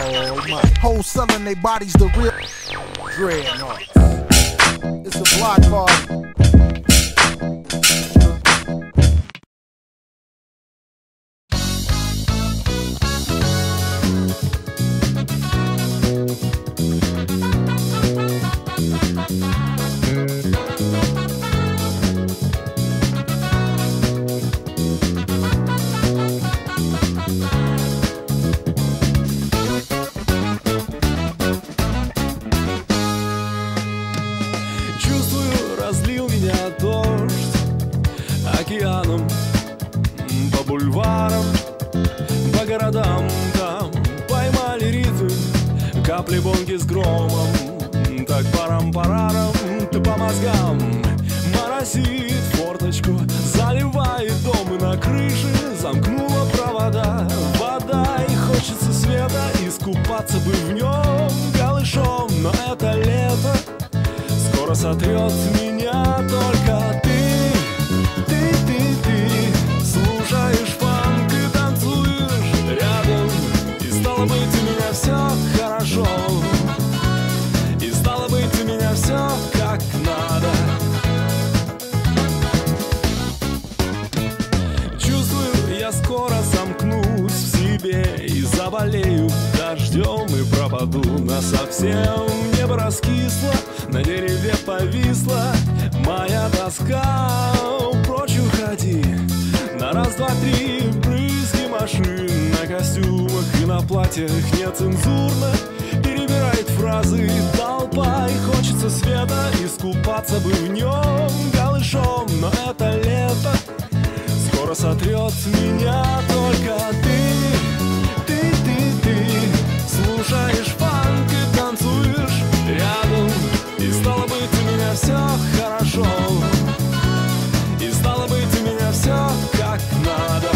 Oh my. Hoes selling their bodies the real dreadnoughts. It's a block party. Разлил меня дождь океаном, по бульварам, по городам. Там поймали ритм капли бонги с громом. Так парам-парарам, ты по мозгам моросит форточку, заливает дом и на крыше замкнула провода. Вода, и хочется света, искупаться бы в нем голышом. Но это лето скоро сотрет меня, только ты слушаешь фанк и танцуешь рядом. И стало быть, у меня все хорошо, и стало быть, у меня все как надо. Чувствую, я скоро замкнусь в себе и заболею дождем и пропаду насовсем. Небо раскисло, на дереве повисла моя тоска. Прочь уходи, на раз, два, три брызги машин на костюмах и на платьях нецензурно перебирает фразы толпа. И хочется света, искупаться бы в нем голышом. Но это лето скоро сотрет меня, только ты слушаешь фанк и танцуешь рядом. И стало быть, у меня все хорошо, и стало быть, у меня все как надо.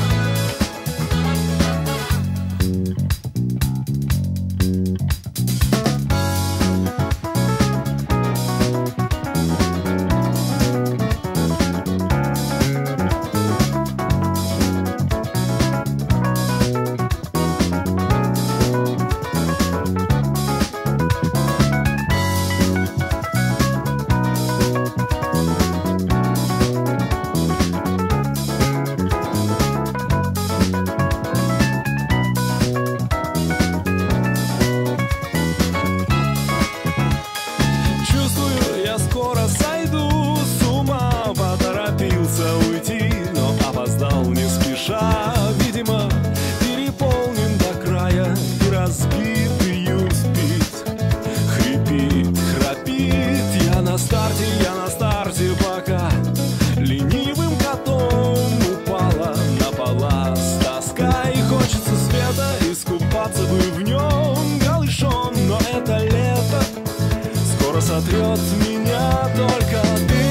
Видимо, переполнен до края и разбитый юспит хрипит, храпит. Я на старте, пока ленивым котом упала на палас тоска. И хочется света, искупаться бы в нем голышом. Но это лето скоро сотрет меня, только ты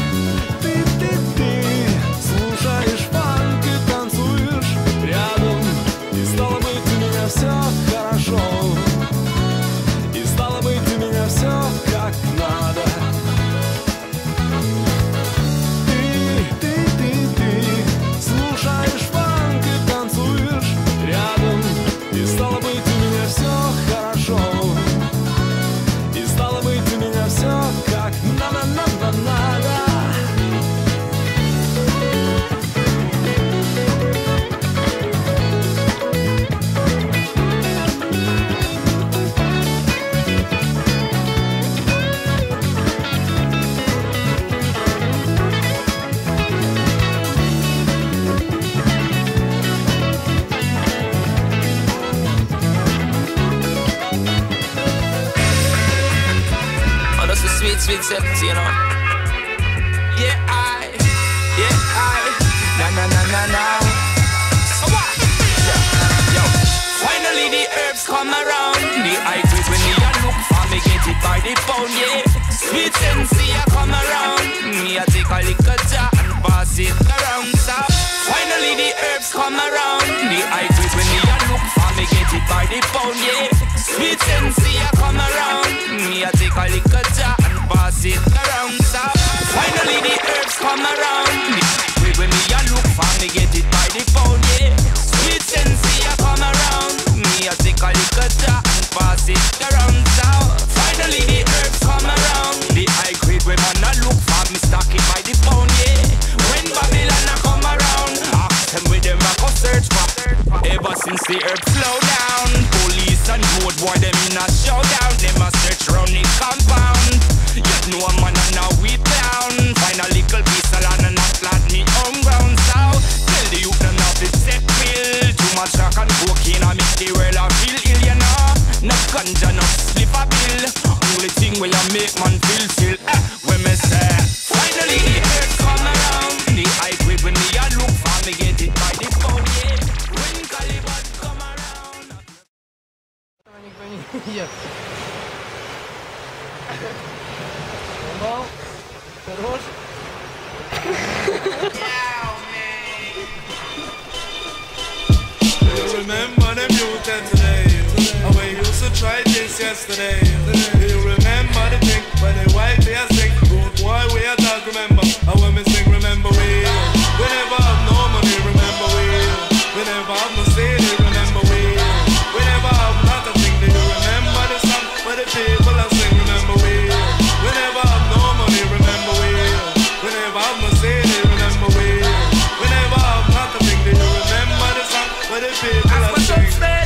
слушаешь фанк и танцуешь рядом. И стало быть, у меня все хорошо, и стало быть, у меня все как надо. Ты слушаешь фанк и танцуешь рядом. И стало быть, у меня все хорошо, и стало быть, у меня все как надо. Sweet sense, you know. Yeah, I, na. So what? Yo, finally the herbs come around. The high grade when me a look for me get it by the pound, yeah. Sweet sense, I come around. Me a take a little jar and pass it around. So finally the herbs come around. The high grade when me a look for me get it by the pound, yeah. Sweet sense, I come around. Me a take a little jar and pass it around. So finally the herbs come around. When me a look for me get it by the pound, yeah. Sweet sense, I come around. Me a take a little See herb slow down. Police and road boy them in a showdown. Them a search round the compound. Yet no man and now we down. Find a little piece of land and not flat me home ground. So tell the youth them now fit set pill. Too much rock and cocaine I make the world a feel ill, you know. No ganja, no slip a pill. Only thing where you make man feel still. When me say finally the earth come around. The high grade when me a look for me get it by the phone, yeah. When Caliban come around. Никто не ест. Бомбал. Хорош. You remember them youth and today? And we used to try this yesterday. You remember the thing when they wipe their sick? Good boy, we a talk, remember. And when we sing, remember we never have no money, remember we never have no city, remember we never have nothing. Do you remember the song where the people are sing, remember we never have no money, remember we never have no city, remember we never have nothing. Do you remember the song where the people are sing?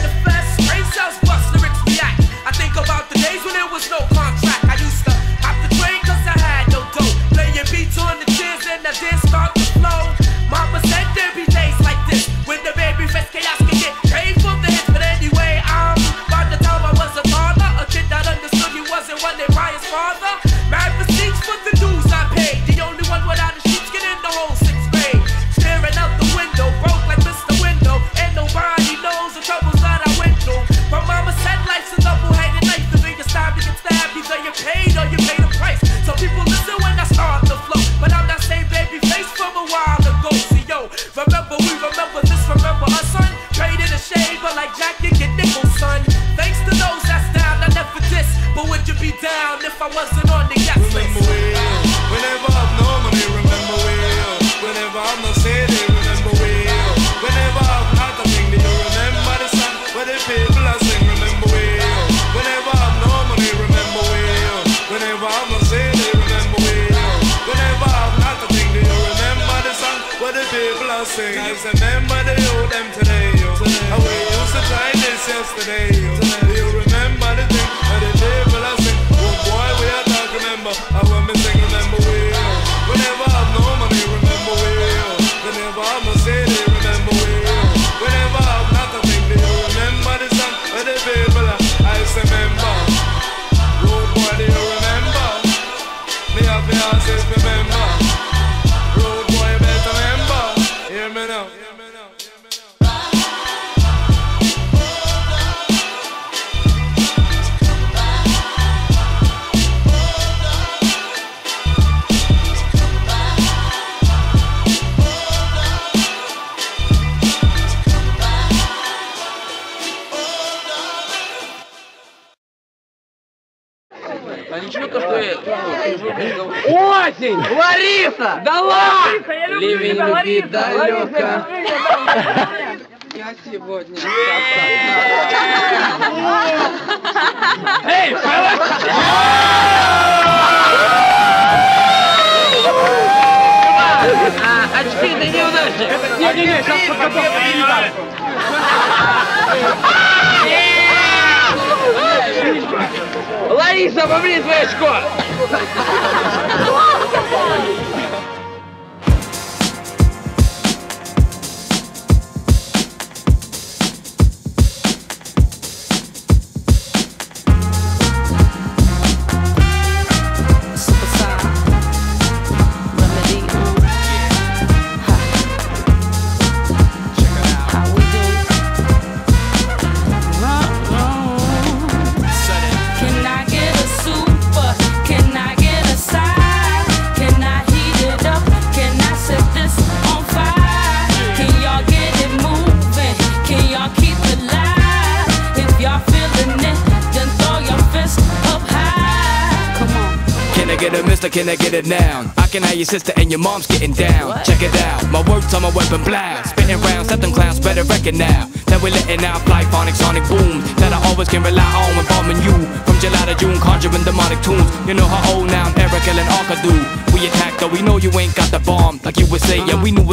I think about the days when there was no contract. I used to hop the train cause I had no dough. Playing beats on the chairs and I didn't start to flow. Mama said there be days like this when the baby face chaos can get paid for the hits. But anyway, by the time I was a father, a kid that understood he wasn't wanted by his father. Mad receipts for the dues I paid. The only one without a sheepskin in the whole 6th grade. Staring out the window, broke like Mr. Window. And nobody knows the troubles that I went through. But mama said life's a double-headed knife. The bigger stab, you get stabbed. Either you paid or you pay the price. So people listen when I start to flow. But I'm that same baby face from a while ago. See yo, remember we remember this, remember us, son. Traded a shade, but like Jack, you get nickels, son. Thanks to those that's down, I never diss. But would you be down if I wasn't on the gas list? Remember we never have no money, remember we never have no city, remember we never have nothing. Do you remember the song where the people are sing, remember we never have no money, remember we never have no city, remember we never have nothing. Do you remember the song where the people are sing? I remember the youth them today, and we used to try this yesterday. Do you remember the thing where the people are sing? Oh boy, we are talk, remember. And when we sing, remember we never have no money, remember we never have no city, remember we never have nothing. Do you remember the song where the people are? I remember. Road boy, do you remember? Me have the answers, remember. Road boy, you better remember. Hear me now. А ничего то, что я... Осень! Лариса! Давай! Ливень любит далеко. Я сегодня... Эй, очки, ты неудачник! Не-не-не, сейчас подготовка. Лариса, побри твое очко! Can I get it now? I can have your sister and your mom's getting down. What? Check it out, my words on my weapon blast. Spitting rounds, let them clowns better reckon now that we're letting out polyphonic sonic booms that I always can rely on when bombing you. From July to June, conjuring demonic tunes. You know how old now, Eric and Arca do. We attack though, we know you ain't got the bomb like you would say. Yeah, we knew it all from the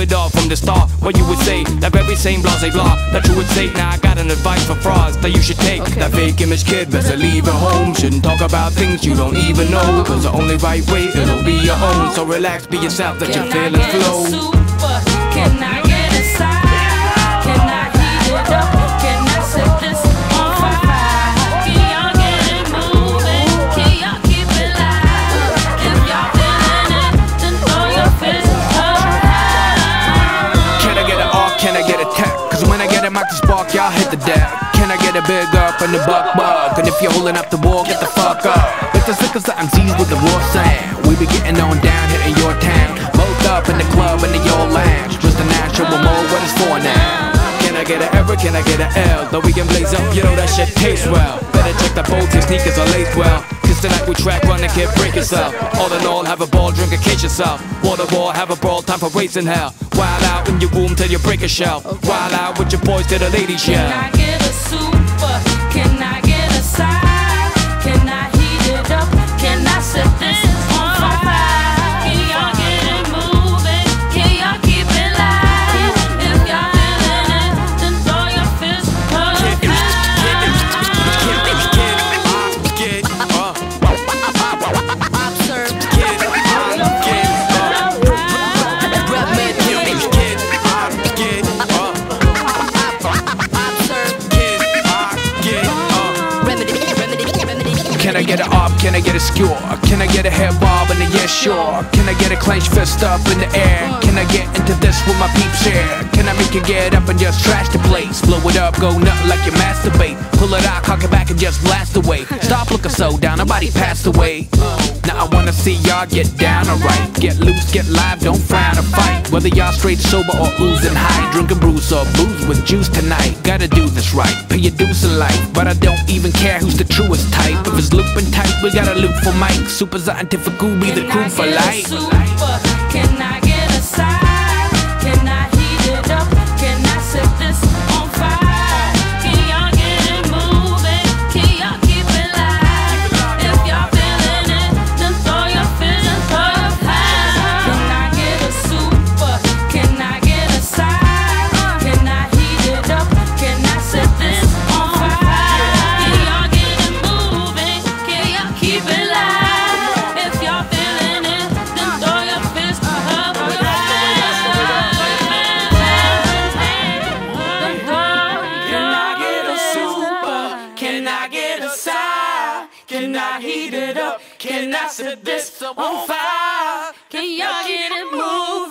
the start. What you would say, that very same blah blah that you would say. Now I got an advice for frauds that you should take. That fake image kid, better leave it home. Shouldn't talk about things you don't even know, cause the only right way, it'll be your own. So relax, be yourself, let your feelings flow. Can I get a side? Can I heat it up? Can I set this on fire? Can y'all get it moving? Can y'all keep it live? If y'all feeling it, then throw your fists up high. Can I get an arc? Can I get a tech? Cause when I get a mic to spark, y'all hit the deck. Can I get a big up and the buck? And if you're holding up the wall, get the fuck up. It's the sickest of MCs with the raw sound. We be getting on down here in your town. Both up in the club and in your lounge. Just a natural mode, what it's for now. Can I get an error? Can I get an L? Though we can blaze up, you know that shit tastes well. Better check that both your sneakers are laced well. Cause tonight we track, run and can't break yourself. All in all, have a ball, drink and case yourself. Water ball, have a brawl, time for racing hell. Wild out in your room till you break a shell. Wild out with your boys to the ladies shell. Can I get a super? Can I get a side? Can I heat it up? Can I set this on fire? Can y'all get it moving? Can y'all keep it live? If y'all feeling it, then throw your fists up Can I get an op? Can I get a skewer? Can I get a head bob and a yes sure? Can I get a clenched fist up in the air? Can I get into this with my peeps here? Can I make you get up and just trash the place? Blow it up, go nut like you masturbate. Pull it out, cock it back and just blast away. Stop looking so down, nobody passed away. Now I wanna see y'all get down alright. Get loose, get live, don't frown or fight. Whether y'all straight sober or oozing high, drinking brews or booze with juice tonight. Gotta do this right, pay your dues in life. But I don't even care who's the truest type. If it's looping tight, we got a loop for Mike. Super scientific, who be the crew for life. Can I get a side? Can I heat it up? Can I set this on fire? Can y'all get it moving? Can y'all keep it live? If y'all feeling it, then throw your fists up high. Can I get a super? Can I get a side? Can I heat it up? Can I set this on fire? Can y'all get it moving? Can y'all keep it live? If y'all feeling it, then throw your fists up high. Can I get a super? Can I get a side? Can I heat it up? Can I set this on fire? Can y'all get it moving?